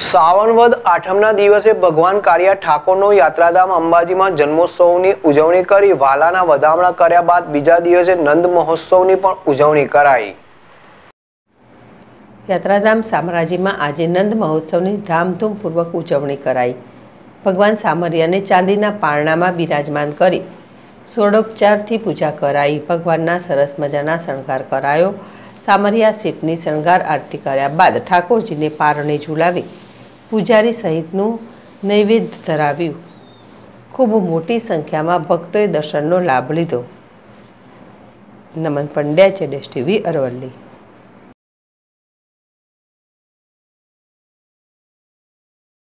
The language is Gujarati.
શ્રાવણ વદ આઠમના દિવસે ભગવાન કાળિયા ઠાકોરનો યાત્રાધામ અંબાજીમાં જન્મોત્સવની ઉજવણી કરી વાલાના વધામણા કર્યા બાદ બીજા દિવસે નંદ મહોત્સવની પણ ઉજવણી કરાઈ। યાત્રાધામ શામળાજીમાં આજે નંદ મહોત્સવની ધામધૂમપૂર્વક ઉજવણી કરાઈ। ભગવાન સામરિયાને ચાંદીના પારણામાં બિરાજમાન કરી ષોડોપચારથી પૂજા કરાઈ। ભગવાનના સરસ મજાના શણગાર કરાયો। સામરિયા સીટની શણગાર આરતી કર્યા બાદ ઠાકોરજીને પારણે ઝુલાવી પૂજારી સહિતનું નૈવેદ્ય ધરાવ્યું। ખૂબ મોટી સંખ્યામાં ભક્તોએ દર્શનનો લાભ લીધો। નમન પંડ્યા, ZSTV, અરવલ્લી।